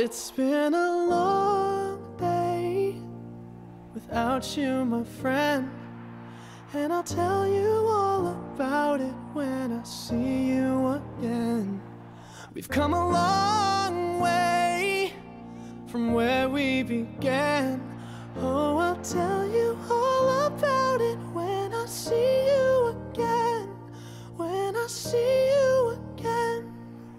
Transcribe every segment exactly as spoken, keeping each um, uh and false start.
It's been a long day without you, my friend, and I'll tell you all about it when I see you again. We've come a long way from where we began. Oh, I'll tell you all about it when I see you again. When I see you again.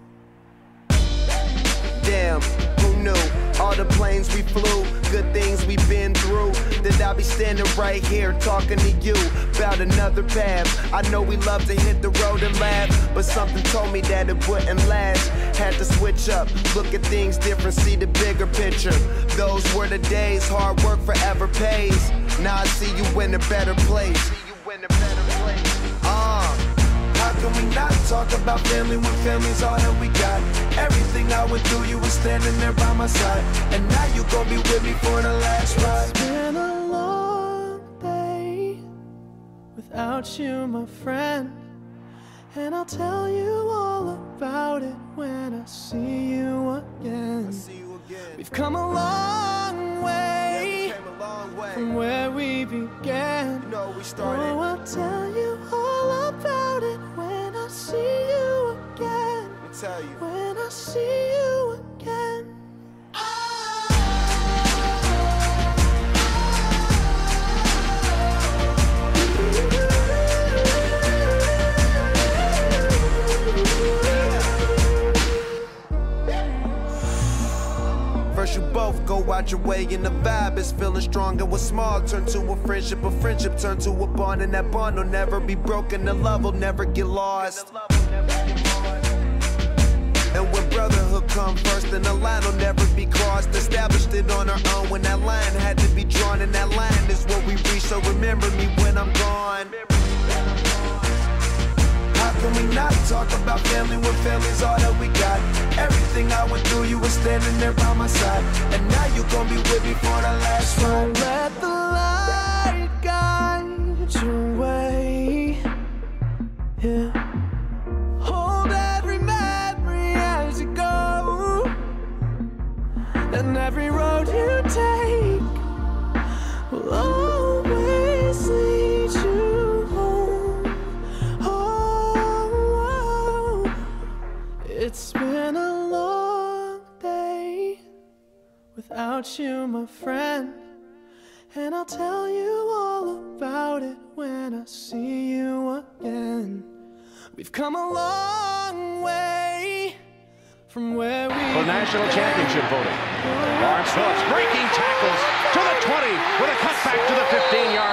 Damn, who knew? All the planes we flew, good things we've been through, that I'll be standing right here talking to you about another path. I know we love to hit the road and laugh, but something told me that it wouldn't last. Had to switch up, look at things different, see the bigger picture. Those were the days, hard work forever pays. Now I see you in a better place. See you in a better place. Uh, how can we not talk about family when family's all that we got? Everything I went through, you were standing there by my side, and now you gon' be with me for the last ride. It's been a long day without you, my friend, and I'll tell you all about it when I see you again. I see you again. We've come a long way, yeah, we came a long way from where we began. You know we started. Oh, I'll tell you all about it when I see you again. I'll tell you. When I see you again. First you both go out your way and the vibe is feeling strong, and what's small turn to a friendship, a friendship turn to a bond, and that bond will never be broken, the love will never get lost. And when brotherhood come first, then the line will never be crossed. Established it on our own when that line had to be drawn, and that line is what we reach, so remember me when I'm gone. How can we not talk about family when family's all that we got? Everything I went through, you were standing there by my side, and now you gon' be with me for the last ride. Let the light guide your way, yeah. Hold every memory as you go, and every road you take will always lead you home. Oh, it's been a long day without you, my friend, and I'll tell you all about it when I see you again. We've come a long way from where we for national championship voting. Lawrence Phillips breaking tackles to the twenty with a cutback to the fifteen yard